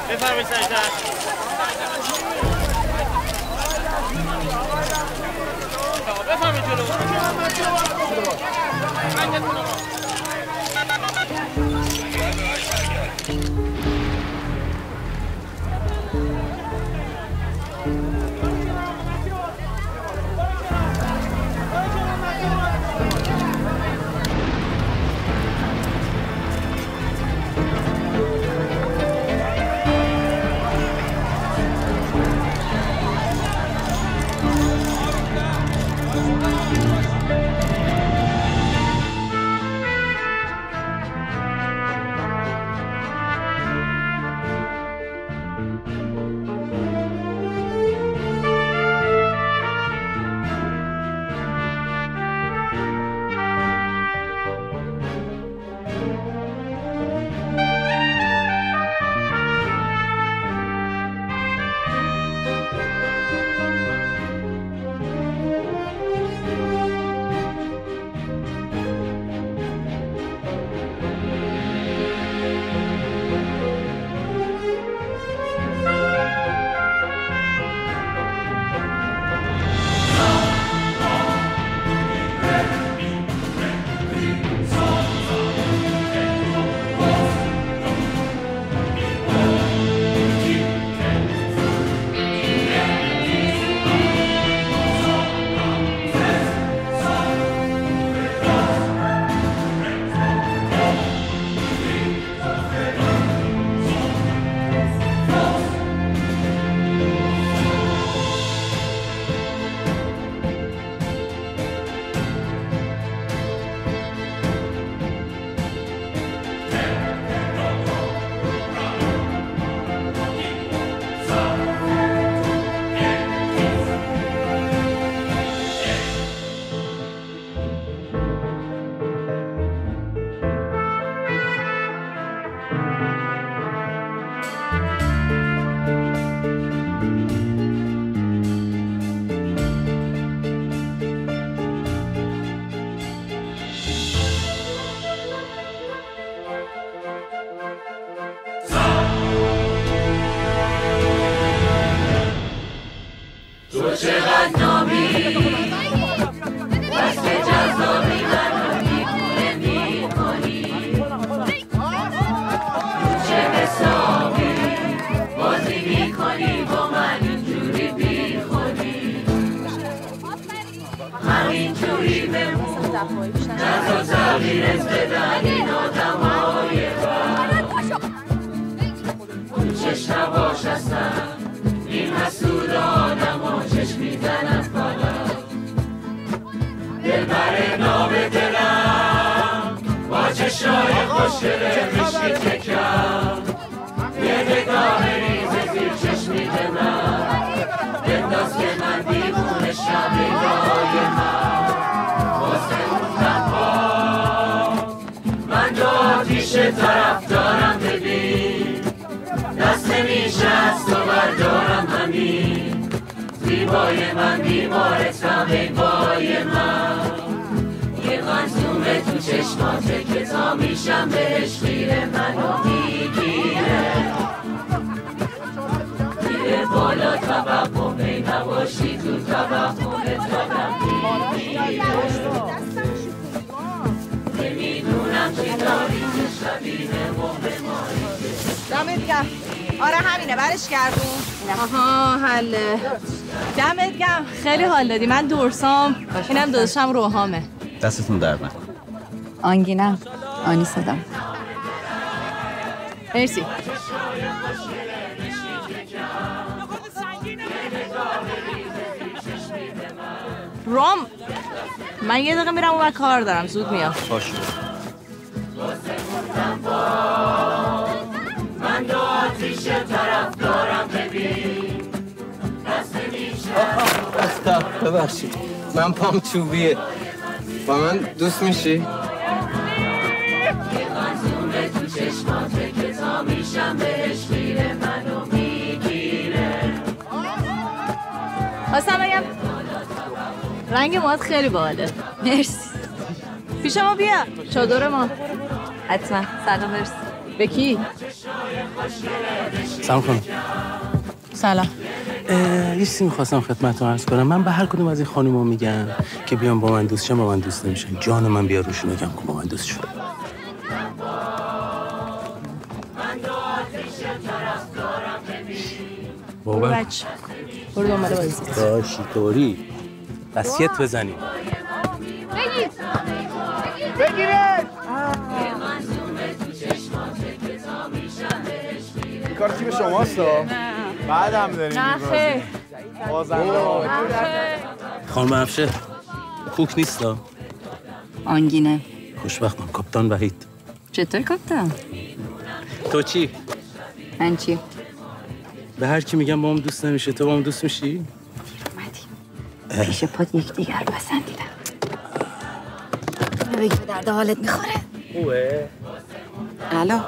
بفرمایید سجده. بفرمایید جلو. دمت گرم. آره همینه برش گردون. آها حله. دمت گرم خیلی حال دادی. من دورسام اینم داداشم روحامه. دستتون درد نکنه. آنگینم آنیسادم. مرسی. رام من یه دقیقه میرم اون کار دارم زود میام. باشه. من دو آتیش طرف دارم ببین دست میشه. ببخشید من پام چوبیه. با من دوست میشی؟ یه منظومه تو چشماته که تا میشم بهش خیره منو میگیره. خواستم بگم رنگ موهات خیلی باحاله. مرسی. پیش ما بیا چادر ما. حتما. سلام. مرسی. به کی؟ سلام خانم. سلام. یه چیزی می‌خواستم خدمتتون عرض کنم. من به هر کدوم از این خانوما میگم که بیان با من دوست شن، با من دوست نمیشن. جان من بیا روشون بگم که با من دوست شد. بابا بچه برو دنباله بازید. داشتی طوری وصیت بزنیم. کار تیم شماست بعد هم داریم نه خیر. خانم افشه کوک نیست ها. آنگینه. خوشبختم. کاپیتان وحید. چطور کاپیتان؟ تو چی؟ من چی؟ به هر کی میگم با هم دوست نمیشه، تو با هم دوست میشی؟ اومدیم پیش پات یکدیگر پسندیدم. بگی به درد حالت میخوره. خوبه؟ الو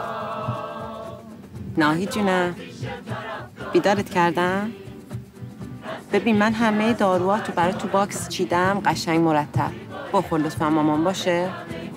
ناهی جونم، بیدارت کردم؟ ببین من همه داروهاتو برای تو باکس چیدم قشنگ مرتب. بخور لطفا مامان باشه.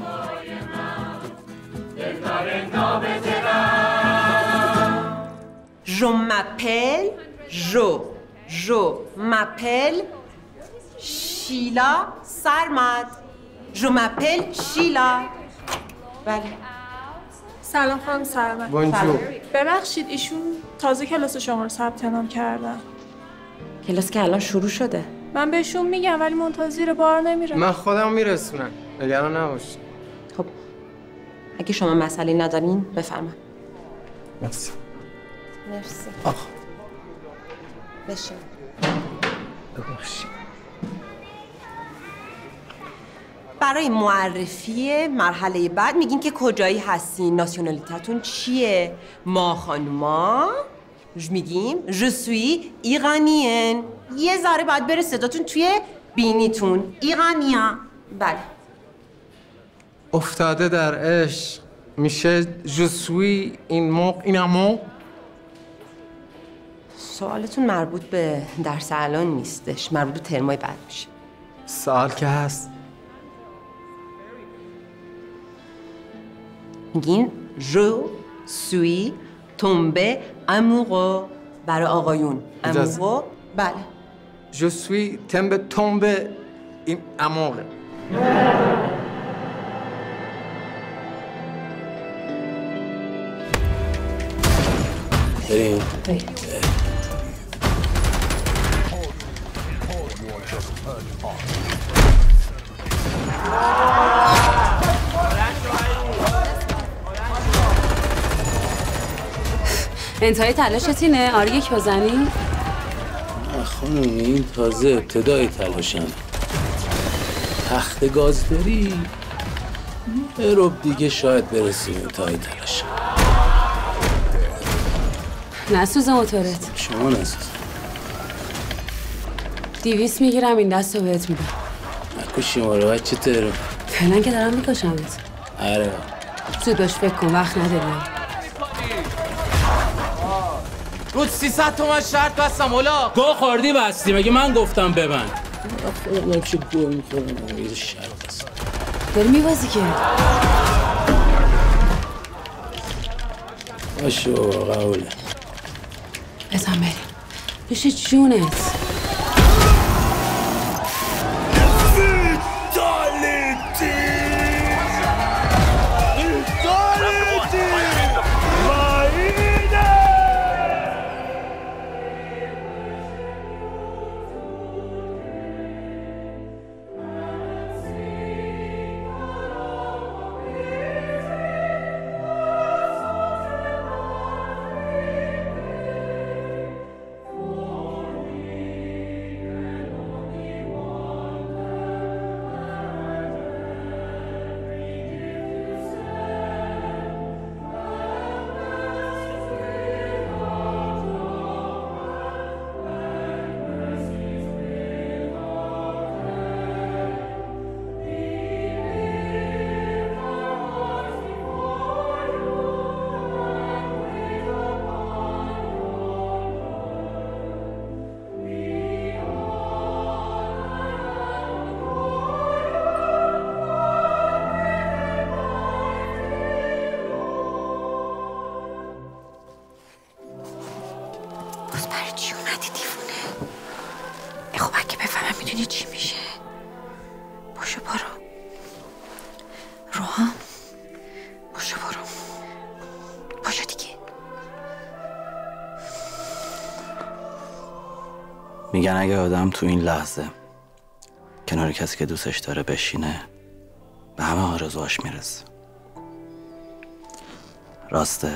Je m'appelle Je m'appelle Sheila Sarmad. Je m'appelle Sheila. بله. سلام خانم سلام. بونجور. ببخشید ایشون تازه کلاس شما رو ثبت نام کردن. کلاس که الان شروع شده. من بهشون میگم ولی منتظر بار نمیره. من خودم میرسونم، نگران نباش. خب اگه شما مسئله ندارین بفرمایید. مرسی. مرسی. آخ بشین. ببخشید. برای معرفی مرحله بعد میگین که کجایی هستین، ناسیونالیتتون چیه؟ ما خانوما میگیم je suis ایرانیین. یه ذره باید بره صداتون توی بینیتون. ایرانیا. بله. افتاده در عشق میشه je suis این amant. سوالتون مربوط به درس الان نیستش، مربوط به ترمای بعد میشه. سوال که هست. میگین je suis tombé amoureux برای آقایون. amoureux. بله. je suis tombé in amour. بریم. انتهای تلاشت اینه؟ آره یک بزنی؟ نه خانم این تازه ابتدای تلاشم. تخت گاز داری؟ یه رب دیگه شاید برسیم انتهای تلاشم. نسوز موتورت. شما نسوز. 200 میگیرم این دست رو بهت میدم. نکشی ما رو بچه ترو. فعلا که دارم میکشمت. آره زود باش فکر کن وقت نداریم. رود 300 تومن شرط بستم اولا. گو خوردی بستی مگه من گفتم ببند. خودم چه گو میخورم یه شرط بستم. داری میبازی که؟ باشه قبوله. بزن بریم. پیش جونت. باز برای چی اومدی دیوونه؟ خب اگه بفهمم میدونی چی میشه؟ باشو برو روحام، باشو برو، باشو دیگه. میگن اگه آدم تو این لحظه کنار کسی که دوستش داره بشینه به همه آرزوهاش میرسه. راسته؟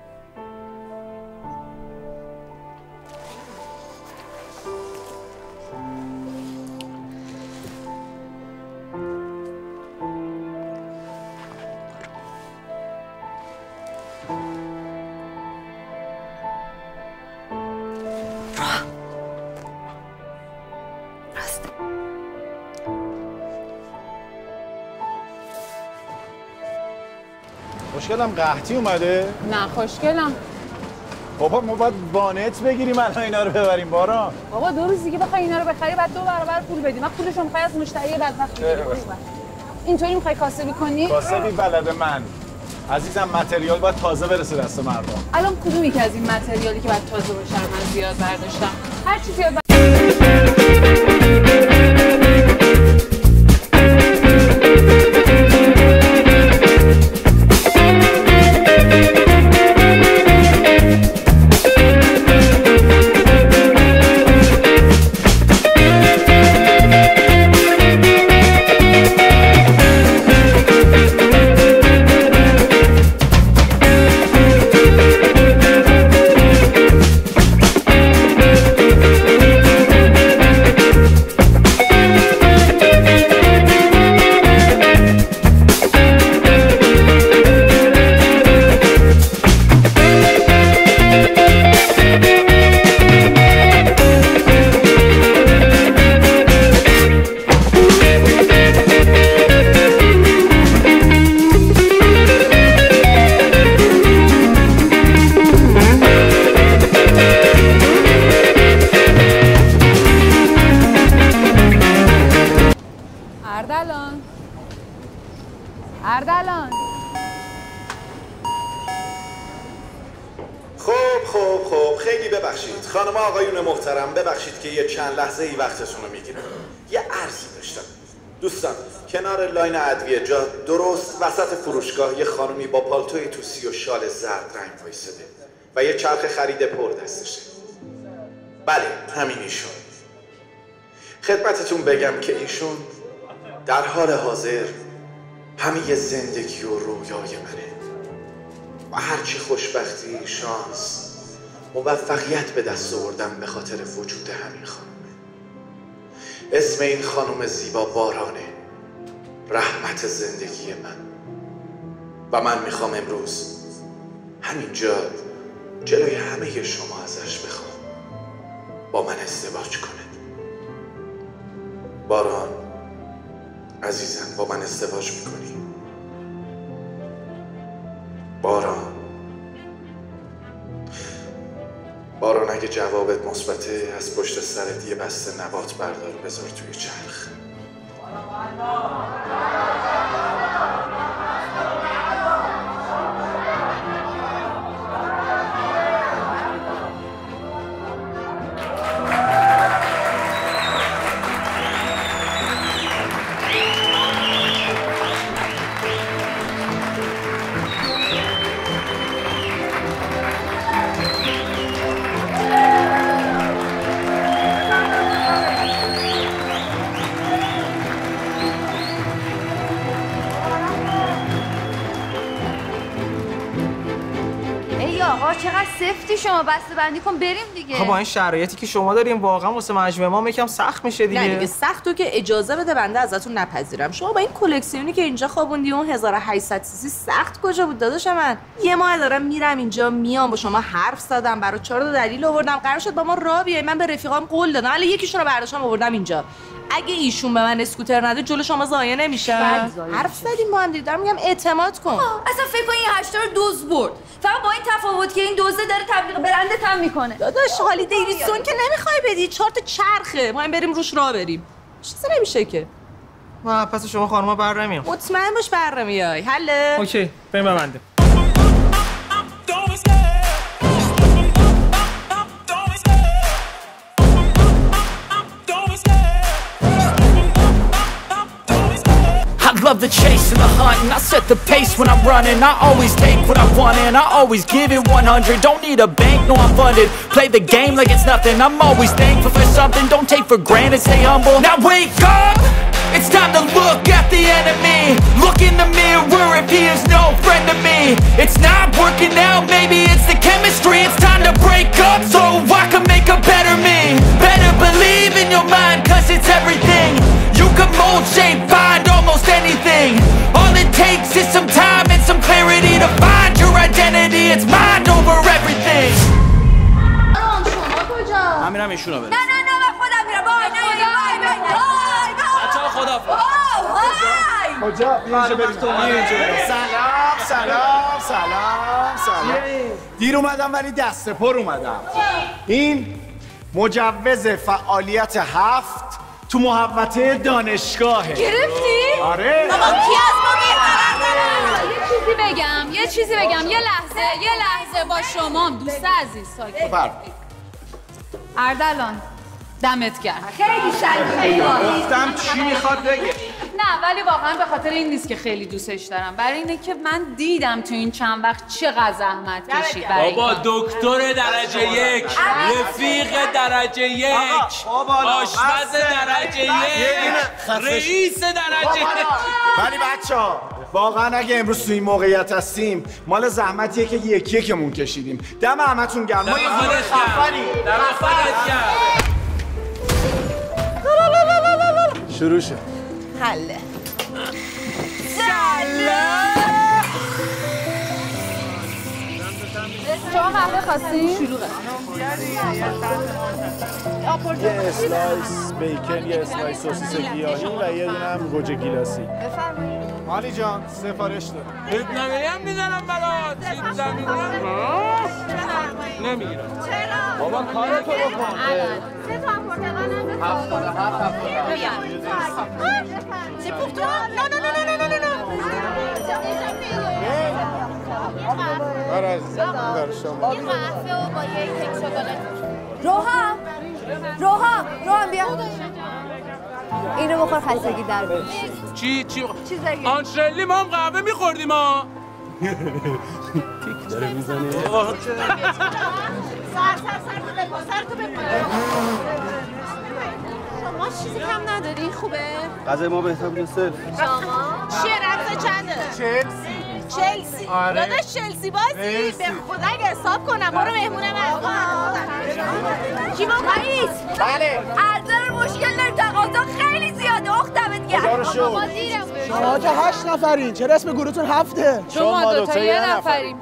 خوشگلم قحطی اومده؟ نه خوشگلم. بابا ما باید وانت بگیریم الان اینا رو ببریم باران. بابا 2 روز دیگه بخوای اینا رو بخری بعد 2 برابر پول بدی. من پولشو میخوای از مشتری بدبخت بگیری. اینطوری میخوای کاسبی کنی؟ کاسبی بلد من. عزیزم متریال باید تازه برسه دست مردم. الان کدومی که از این متریالی که باید تازه باشه من زیاد برداشتم؟ هر چی زیاد اردلان. خب خیلی ببخشید خانم آقایون محترم، ببخشید که یه چند لحظه ای وقتتون رو میگیرم. یه عرضی داشتم دوستان، کنار لاین ادویه جا درست وسط فروشگاه یه خانومی با پالتوی توسی و شال زرد رنگ وایساده و یه چرخ خرید پر دستشه. بله همین ایشون. خدمتتون بگم که ایشون در حال حاضر همه زندگی و رویای منه و هرچی خوشبختی، شانس، موفقیت به دست آوردم به خاطر وجود همین خانومه. اسم این خانوم زیبا بارانه، رحمت زندگی من. و من میخوام امروز همینجا جلوی همه شما ازش بخوام با من ازدواج کنه. باران عزیزم، با من ازدواج میکنی؟ باران اگه جوابت مثبته از پشت سرت یه بسته نبات بردار بذار توی چرخ. آقا چقدر سفتی شما، بسته بندی کن بریم دیگه. خب با این شرایطی که شما داریم واقعا واسه مجموعه ما یکم سخت میشه دیگه. نه دیگه سختو که اجازه بده بنده ازتون نپذیرم. شما با این کلکسیونی که اینجا خوابوندی اون 1800 سی سخت کجا بود داداش من؟ یه ماه دارم میرم اینجا میام با شما حرف زدم، برای 4 تا دلیل آوردم، قرار شد با ما راه بیای. من به رفیقام قول دادم ولی یکیشون رو برداشتم آوردم اینجا. اگه ایشون به من اسکوتر نده جلو شما ضایع نمیشه. حرف زدیم با هم دیگه، دارم میگم اعتماد کن. اصلا فکر کن این 8 تا رو دوز برد، فقط با این تفاوت که این دوزه داره تبلیغ برندت هم میکنه. داداش حالی دیویسون که نمیخوای بدی، 4 تا چرخه، ما بریم روش راه بریم. چیزی نمیشه که. ما پس شما خانوما بر نمیام. مطمئن باش بر نمیای. حله. اوکی بریم ببنده. hunting. I set the pace when I'm running. I always take what I want and I always give it 100. Don't need a bank, no I'm funded. Play the game like it's nothing. I'm always thankful for something. Don't take for granted, stay humble. Now wake up! It's time to look at the enemy. Look in the mirror if he is no friend to me. It's not working out, maybe it's the chemistry. It's time to break up so I can make a better me. Better believe in your mind, cause it's everything. You can mold, shape, find almost anything. All it takes is some time and some clarity to find your identity. It's mind over everything. من میرم ایشونو برسونم. نه من خودم میرم. وای بچه‌ها خدا کجا؟ اینجا بریم. سلام. دیر اومدم ولی دست پر اومدم. این مجوز فعالیت 7 تو محوطه دانشگاهه. گرفتی؟ آره. بابا کی از ما بهتر داره؟ یه چیزی بگم. یه لحظه با شما دوست عزیز ساکت. اردلان دمت گرم. خیلی شریفی. گفتم چی میخواد بگه؟ نه ولی واقعا به خاطر این نیست که خیلی دوستش دارم، برای اینه که من دیدم تو این چند وقت چقدر زحمت کشید. بابا دکتر درجه 1، رفیق درجه 1، آشپز درجه 1، رئیس درجه 1. ولی بچه‌ها واقعا اگه امروز تو این موقعیت هستیم مال زحمتیه که یکمون کشیدیم. دم همتون گرم. ما یه خفنی. شروع شد. حله. شما قهوه خواستین؟ شلوغه. یه اسلایس بیکن، یه اسلایس سوسیس گیاهی و یه دونه هم گوجه گیلاسی. بفرمایید. مالی جان سفارش دارم. نمیری هم میزنم برات. چیز زمین نمیگیرم. چرا؟ بابا کارتو بکن. 3 تا هم پرتقال هم C'est pour toi? Non. یه قهوه و با یه کیک شکلات. روحان بیا. اینو بخور خستگی در بیاد. چی؟ آنشلی ما هم قهوه میخوردیم ها. کیک داره میزنه. سر تو بپا. شما چیزی کم نداری؟ خوبه؟ غذای ما بهتر بود سلف. شما؟ چیه رمز چنده؟ چلسی. داداش چلسی بازی؟ به خدا اگه حساب کنم برو مهمونم از کی با رئیس؟ بله. اردل مشکل داریم، تقاضا خیلی زیاده اختمت گرم. شما که 8 نفرین، چرا اسم گروهتون 7؟ شما 2 تا 1 نفریم.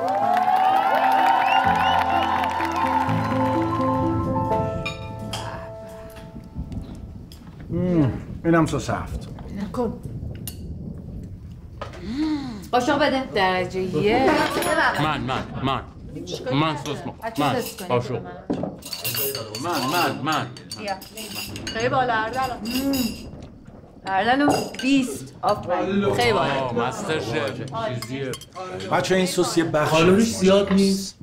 اینم سس 7. کن. قاشق بده. درجه 1. من سس من قاشق. من خیلی بالا اردلان 20 آفرین. خیلی بالا. مستر شف چیزیه. بچه این سس یه بخش کالریش زیاد نیست.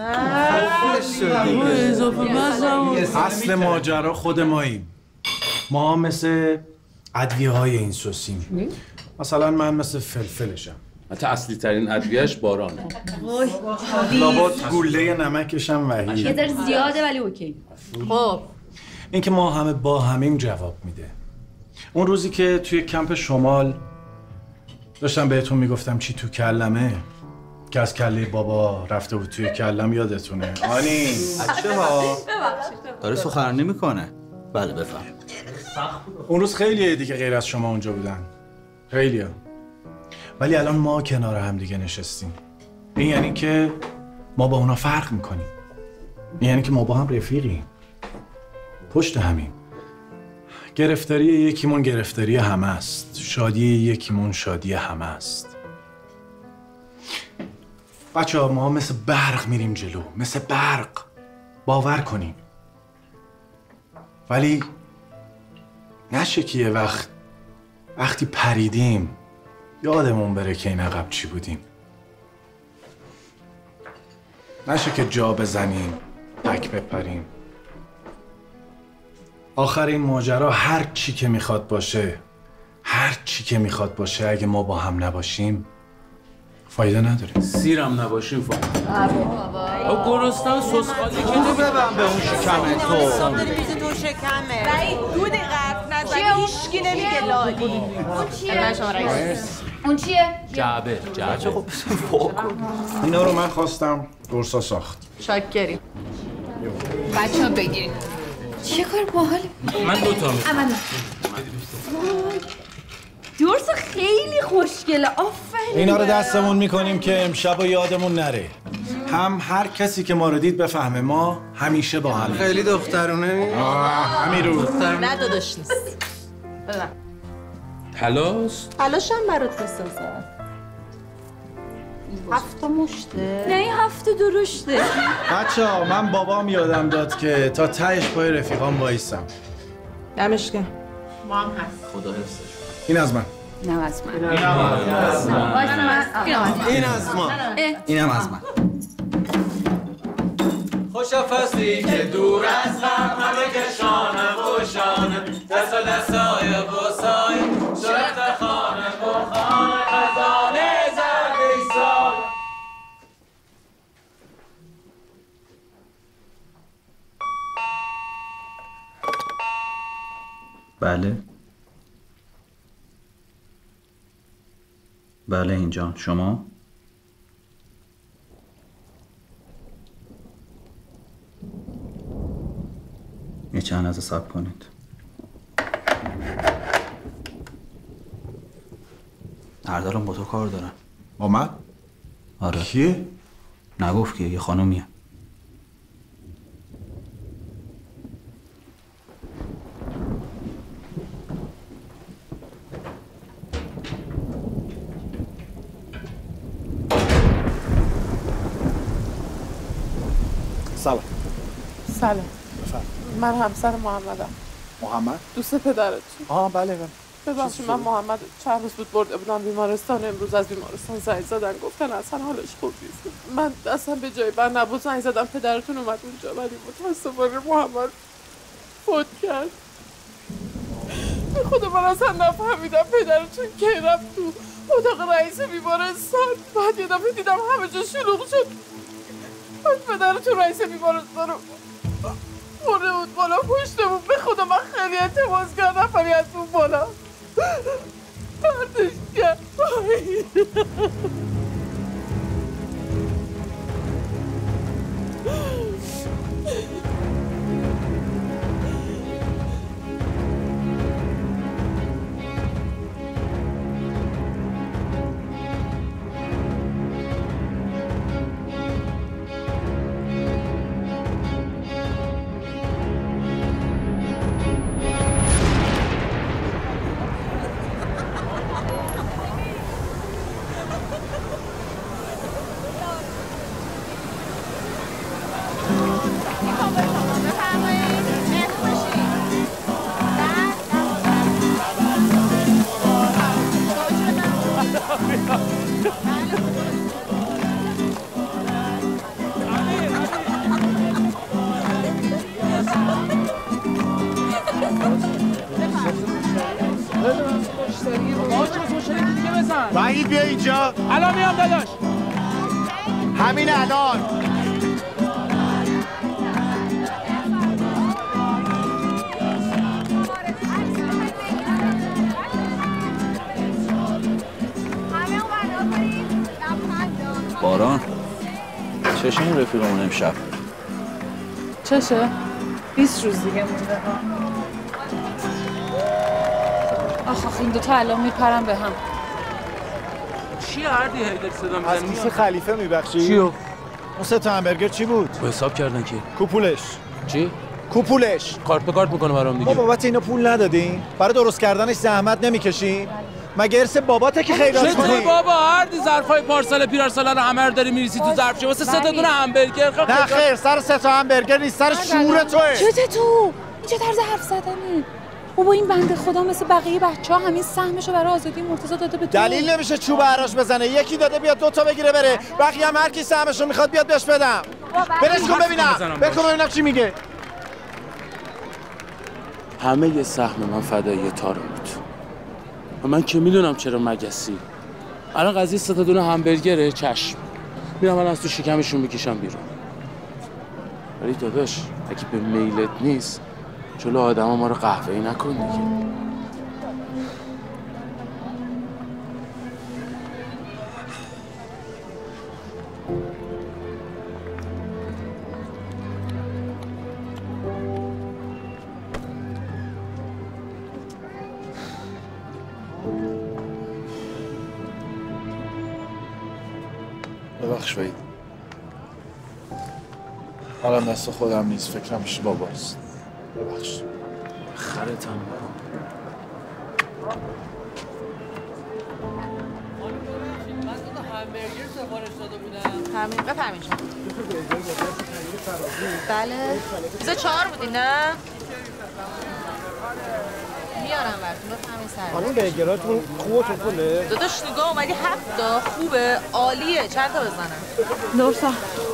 اصل ماجرا خود ماییم. ما مثل ادویه های این سسیم. مثلا من مثل فلفلشم. حتی اصلی ترین ادویهش بارانه. لابد گوله نمکشم وحید. یه ذره زیاده ولی اوکی. خب این که ما همه با همین جواب میده. اون روزی که توی کمپ شمال داشتم بهتون میگفتم چی تو کلمه که از کله بابا رفته بود توی کلم، یادتونه؟ آنی بچه ها داره سخنرانی میکنه. بله بفهم. اون روز خیلیه دیگه غیر از شما اونجا بودن، خیلیه. ولی الان ما کنار هم دیگه نشستیم. این یعنی که ما با اونا فرق میکنیم. این یعنی که ما با هم رفیقیم، پشت همیم. گرفتاری یکیمون گرفتاری همه است، شادی یکیمون شادی همه است. بچه ها ما مثل برق میریم جلو، مثل برق، باور کنیم. ولی نشه که یه وقتی پریدیم یادمون بره که این عقب چی بودیم. نشه که جا بزنیم تک بپریم. آخر این ماجرا هر چی که میخواد باشه، هر چی که میخواد باشه اگه ما با هم نباشیم فایده نداره. سیرم نباشیم فایده. گرسنه سسخالی که دودو ببن به اون شکمه تو. داری میزه تو شکمه. رایی دود غرف نزنی هیچکی نمیگه لالی. اون چیه؟ اون چیه؟ جعبه خب اینا رو من خواستم درسا ساخت. شاکری. بچه‌ها بگیرید. چه کار باحالی. من 2 تا می‌خوام. درس خیلی خوشگله. آفرین. اینا رو دستمون میکنیم که امشب و یادمون نره. هم هر کسی که ما رو دید بفهمه ما همیشه با هم. خیلی دخترونه همین رو. نه داداش نیست. ببین. حلاش هم برات بسازم. 7 مشته. نه این 7 درشته. بچه‌ها من بابام یادم داد که تا تهش پای رفیقام وایسم. دمش گرم. ما هم هست. خدا حفظش. این از من. اینم از من. اینم از من. خوش فصلی که دور از غم همه کشانه بوشانه دست و دستای بوسای شرخت خانه بخانه خزانه زرد ایسال. بله بله اینجا شما یه چند لحظه صبر کنید. اردلان با تو کار دارن. با من؟ آره. کیه؟ نگفت که یه خانومیه. سلام. سلام. من همسر محمدم. محمد؟ دوست پدرت. بله. ببخشید من محمد چند روز بود برده بودم بیمارستان. امروز از بیمارستان زنگ زدن گفتن اصلا حالش خوب نیست. من اصلا به جای بر نبود زنگ زدم پدرتون اومد اونجا ولی متاسفانه محمد فوت کرد. به خدا من اصلا نفهمیدم پدرتون کی رفت تو اتاق رئیس بیمارستان. بعد یه دفعه دیدم همه جا شلوغ شد. پدرتون رئیس بیمارستان رو برده بود بالا پشتمون. به خدا من خیلی اعتماس کردم ولی از اون بالا پردش کرد. وحید بیا اینجا. الان میام داداش. همین الان. باران چشه این رفیقمون امشب؟ چشه؟ 20 روز دیگه مونده ها. آخ این دوتا الان میپرن به هم. چی هردی هیدر صدا میزنی؟ از کیسه خلیفه میبخشی؟ چیو؟ اون 3 تا همبرگر چی بود؟ با حساب کردن که کوپولش. چی؟ کوپولش. کارت به کارت میکنه برام دیگه. ما بابت اینا پول ندادیم؟ برای درست کردنش زحمت نمیکشیم؟ مگه ارث باباته که خیرات کنی؟ چطور بابا هردی ظرفای پارسال پیرارسال رو همه رو داری میریسی تو ظرف شه واسه 3 تا دونه همبرگر. نه خیر سر 3 تا همبرگر نیست سر شور توئه. چته تو؟ این چه طرز حرف زدنه؟ بابا این بنده خدا مثل بقیه بچه‌ها همین سهمشو برای آزادی مرتضی داده به تو. دلیل نمیشه چوب حراج بزنه. یکی داده بیاد 2 تا بگیره بره. بقیه هم هر کی سهمشو میخواد بیاد بهش بدم. برش کن ببینم. ببینم چی میگه. همه سهم من فدایی تارم بود. من که میدونم چرا مگسی. الان قضیه 3 تا دونه همبرگره. چشم میرم الان از تو شکمشون میکشم بیرون. ولی داداش اگه به میلت نیست جلو آدما ما رو قهوه‌ای نکن دیگه. ببخش وحید، حالا دست خودم نیست، فکرم پیش باباست. ببخش. خرتم همین بفهمین شما. بله بیزه 4 بودی نه؟ میارم براتون بفهمین سر. خانم برگراتون خوبه تو پوله؟ داداش نگاه اومدی 7 تا خوبه عالیه. چند تا بزنم؟ نورسا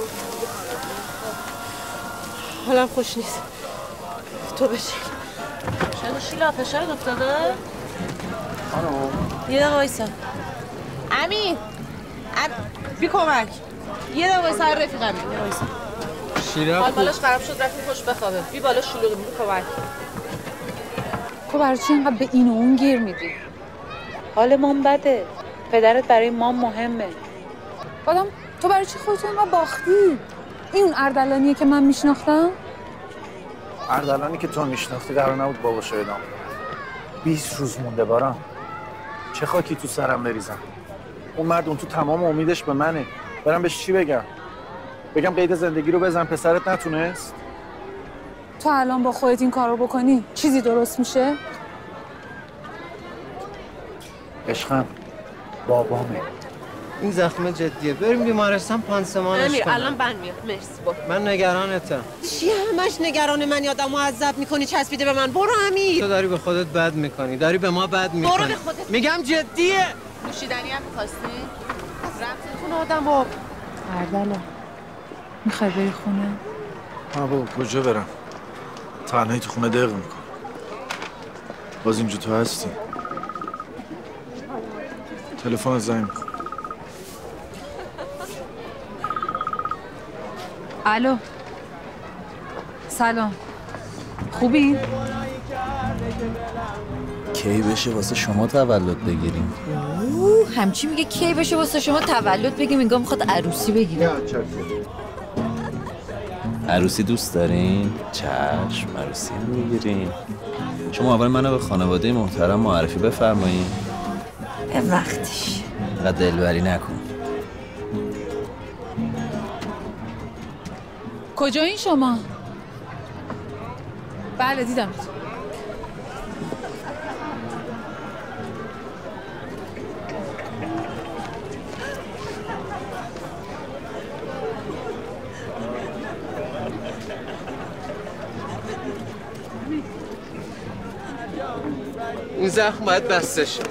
حالم خوش نیست. تو بشین. چرا شیلا فشارت افتاده؟ خانم یه دقیقه وایسا. امین بی کمک. یه دقیقه وایسا رفیقم. یه وایسا. شیرا حال بالاش خراب شد رفتیم خوش بخوابه. بی بالا شلوغی بی کمک. تو برای چی اینقدر به این و اون گیر میدی؟ حال مام بده. پدرت برای مام مهمه. آدم تو برای چی خودتو اینقدر باختی؟ این اون اردلانیه که من میشناختم؟ اردلانی که تو میشناختی قرار نبود باباشو اعدام کنه. 20 روز مونده بارم. چه خاکی تو سرم بریزم. اون مرد اون تو تمام امیدش به منه. برم بهش چی بگم؟ بگم قید زندگی رو بزن پسرت نتونست؟ تو الان با خودت این کارو بکنی چیزی درست میشه؟ عشقم بابامه. این زخم جدیه، بریم بیمارستان پانسمانش امیر کنم. الان بند میاد. مرسی با. من نگرانتم. چی همش نگران من؟ آدم معذب میکنی چسبیده به من. برو امیر. تو داری به خودت بد میکنی، داری به ما بد میکنی. برو به خودت. میگم جدیه. نوشیدنی هم می‌خواستی؟ رفتین خونه آدم با. اردلان میخوای بری خونه؟ ها بابا کجا برم؟ تنهایی تو خونه دق میکنم. باز اینجا تو هستی. تلفن زنگ می‌کنم. الو سلام خوبی؟ کی بشه واسه شما تولد بگیریم؟ همچی میگه کی بشه واسه شما تولد بگیم، انگار میخواد عروسی بگیره. عروسی دوست دارین؟ چشم عروسی میگیریم. شما اول منو به خانواده محترم معرفی بفرمایید. به وقتش. اینقدر دلبری نکن. کجایین شما؟ بله دیدمت. این زخم باید بسته شه.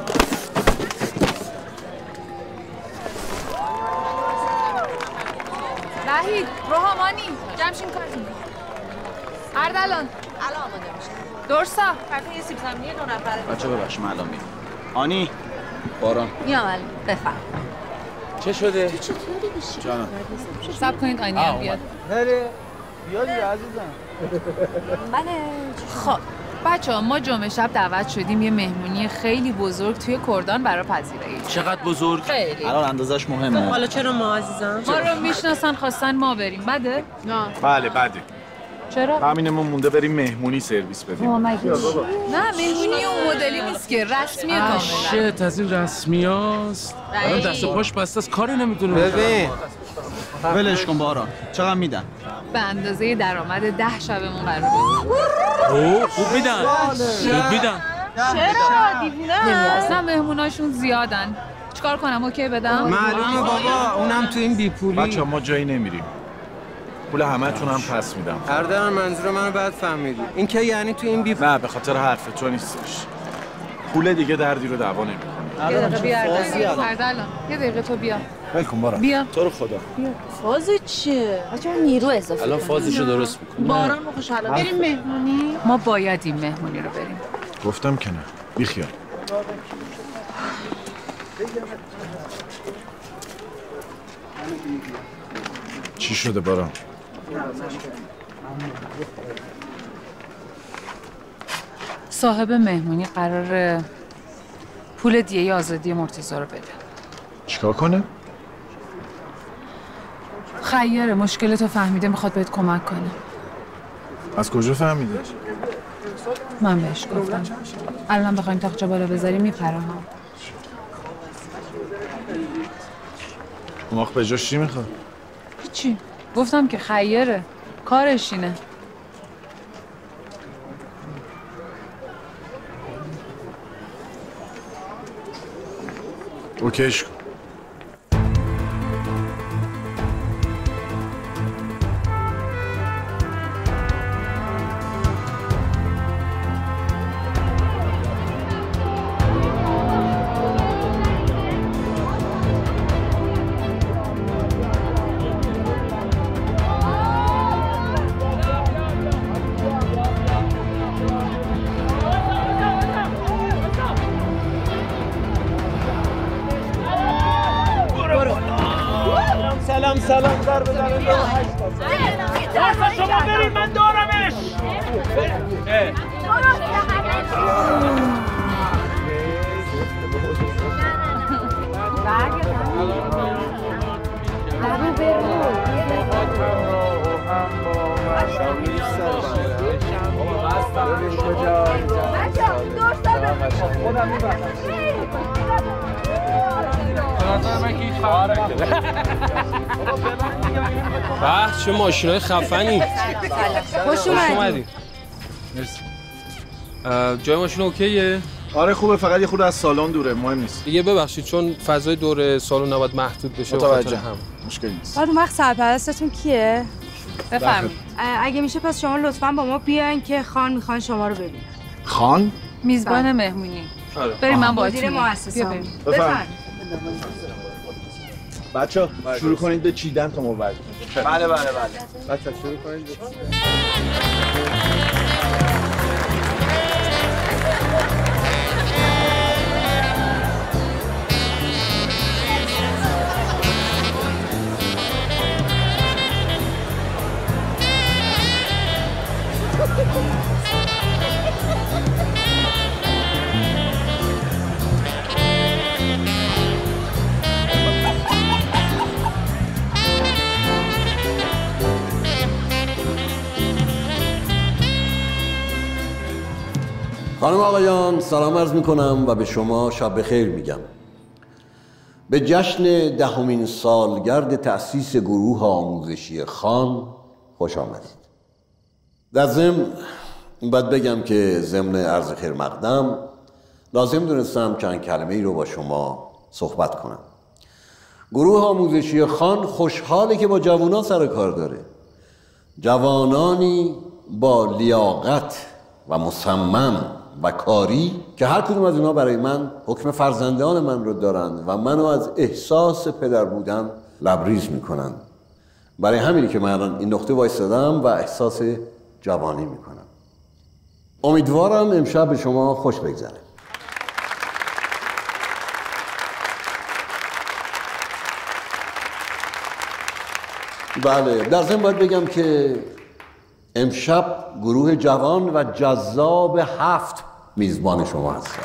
وحید روحامانی جمشین کارتون. اردلان الان آماده میشه. درسا فقط یه سیب زمینی 2 نفره. بچه ببخش من الان میام. آنی باران میام الان بفرم. چه شده؟ تو چطوری بشی؟ جانم. سب کنید آینی هم بیاد. هره بیادی عزیزم. بله. خب بچه ها ما جمعه شب دعوت شدیم یه مهمونی خیلی بزرگ توی کردان برای پذیرایی. چقدر بزرگ؟ خیلی. الان اندازش مهمه. حالا چرا ما عزیزم؟ ما رو میشناسن خواستن ما بریم. بده؟ نه. بله بده. چرا؟ همینمون مونده بریم مهمونی سرویس بدیم. نه مهمونی اون مدلی نیست که رسمیه کاملا. شت از این رسمی هاست. الان دست و پاش بسته از کاری نمیتونه. ببین ولش کن باران. چقدر میدن؟ به اندازه درآمد 10 شبمون قرار بود. اوه خوب میدن. خوب میدن. چرا دیوونه؟ اصلا مهموناشون زیادن. چیکار کنم اوکی بدم؟ معلومه بابا، اونم تو این بیپولی. بچه‌ها ما جایی نمیریم. پول همتون هم پس میدم. اردلان منظور منو بعد فهمیدی. این که یعنی تو این نه به خاطر حرف تو نیستش. پول دیگه دردی رو دعوا نمی‌کنه. یه دقیقه بیا اردلان. یه دقیقه تو بیا. ولکن باران. بیا. تو رو خدا. فاز چیه؟ آجا نیرو اضافه. الان فازشو درست میکنه. باران رو خوشحاله. بریم مهمونی. ما باید این مهمونی رو بریم. گفتم که نه. بیخیال. چی شده باران؟ صاحب مهمونی قراره پول دیه آزادی مرتضی رو بده. چیکار کنه؟ خیاره، مشکلتو فهمیده، میخواد بهت کمک کنه. از کجا فهمیده؟ من بهش گفتم. الان بخوایم تاقچه بالا بذاریم میپره ها. اون وقت به جاش چی میخواد؟ چی؟ گفتم که خیاره، کارش اینه. اوکیش کن. سلام در بزنید. واسه شما برید من دارمش. به چه ماشینای خفنی. خوش اومدی. مرسی. جای ماشین اوکیه؟ آره خوبه، فقط یه خورده از سالن دوره، مهم نیست. دیگه ببخشید چون فضای دور سالن نباید محدود بشه. متوجه هم. مشکلی نیست. بعد اون وقت سرپرستتون کیه؟ بفرمایید. اگه میشه پس شما لطفاً با ما بیاین که خان میخوان شما رو ببینن. خان؟ میزبان مهمونی. بریم من باهاتون. مدیر مؤسسه. بفرمایید. بچه‌ها شروع کنید به چیدن تا ما بعد. بله. بچه‌ها شروع کنید. خانم آقایان سلام عرض میکنم و به شما شب بخیر میگم. به جشن 10مین سالگرد تأسیس گروه آموزشی خان خوش آمدید. در ضمن باید بگم که ضمن عرض خیر مقدم لازم دونستم چند کلمه ای رو با شما صحبت کنم. گروه آموزشی خان خوشحاله که با جوانان سر کار داره. جوانانی با لیاقت و مصمم و کاری که هر کدوم از اینا برای من حکم فرزندان من رو دارند و منو از احساس پدر بودن لبریز میکنن. برای همینی که من الان این نقطه وایسادم و احساس جوانی میکنم. امیدوارم امشب به شما خوش بگذره. بله، در ضمن باید بگم که امشب گروه جوان و جذاب 7 میزبان شما هستن.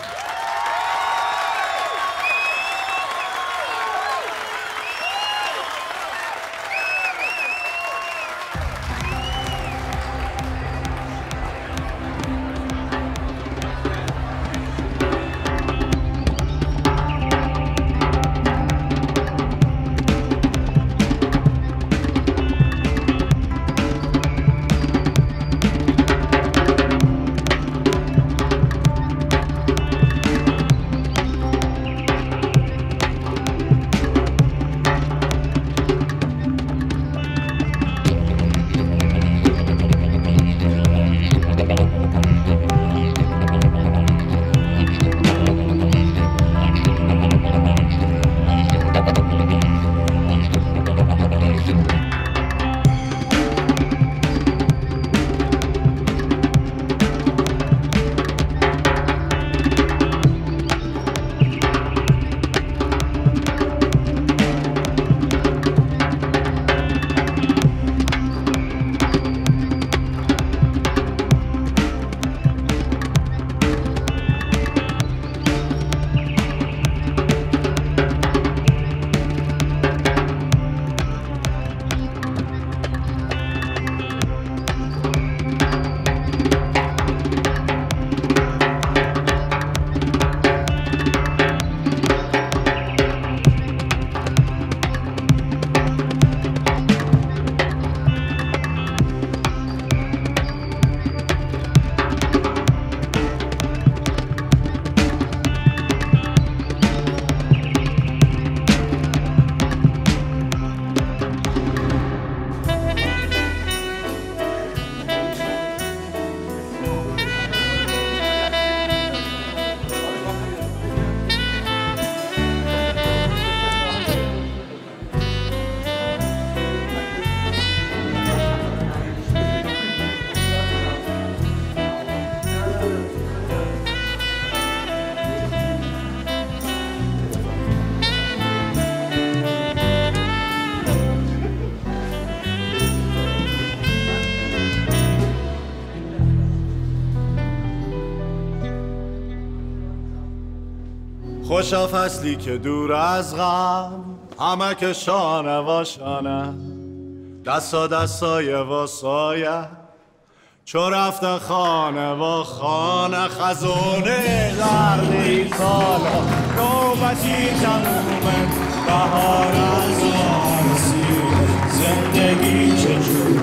خوشا فصلی که دور از غم همه که شانه و شانه دستا دستای و سایه چو رفته خانه و خانه خزونه زرنی سالا نوبتی تمومه بهار از آرسی زندگی چجور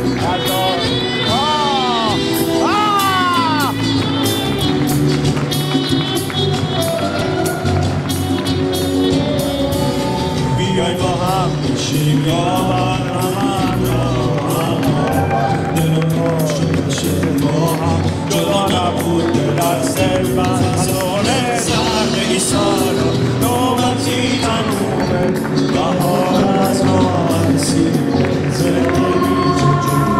بیای با هم بشیم یار دلم روشن بشه با هم جدا نبود دل از دل من خزانه زرنی سالا نوبتی تمومه بهار از آرسی زندگی چجور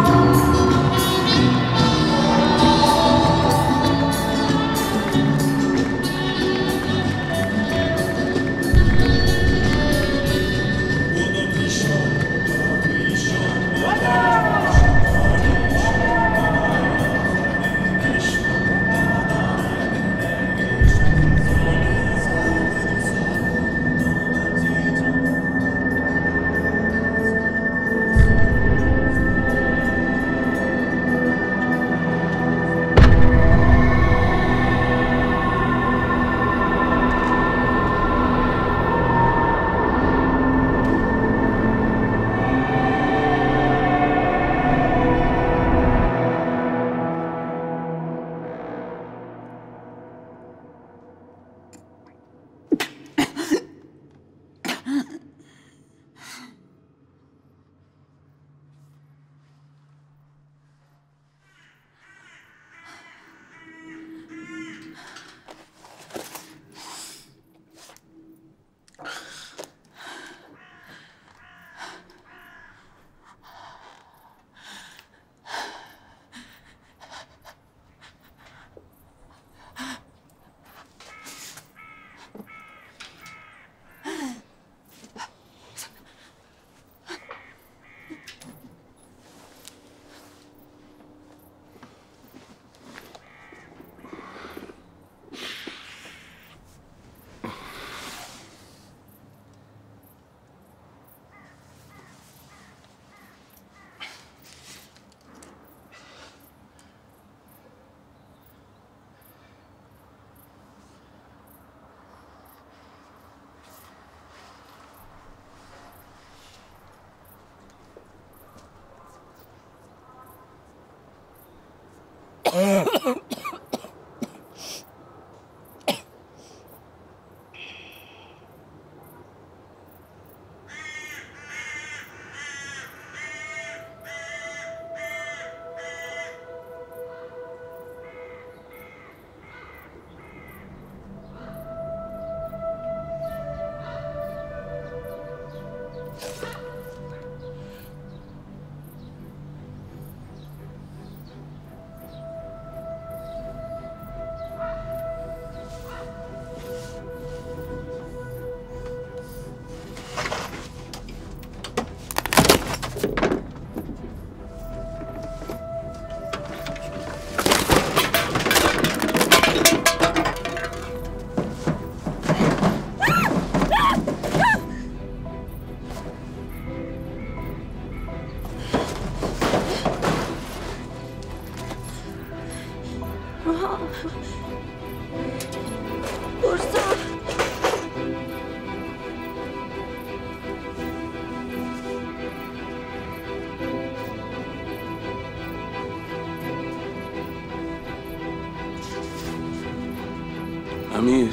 امیر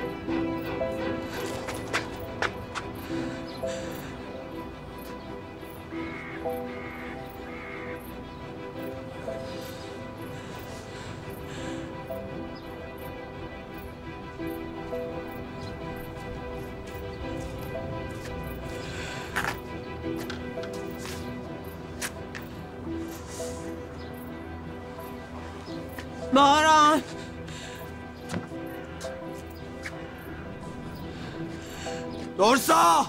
باران دورسا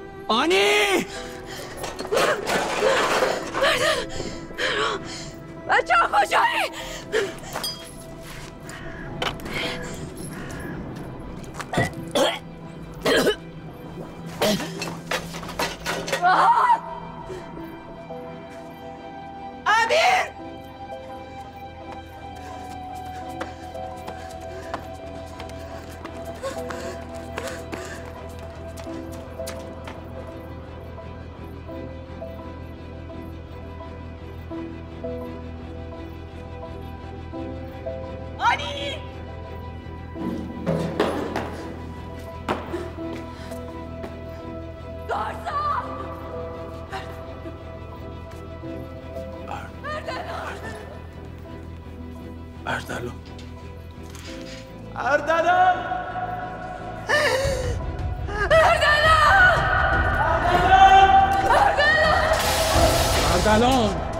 آنی بچه ها کجایی؟ امیر آنی گارسا اردلان اردلان اردلان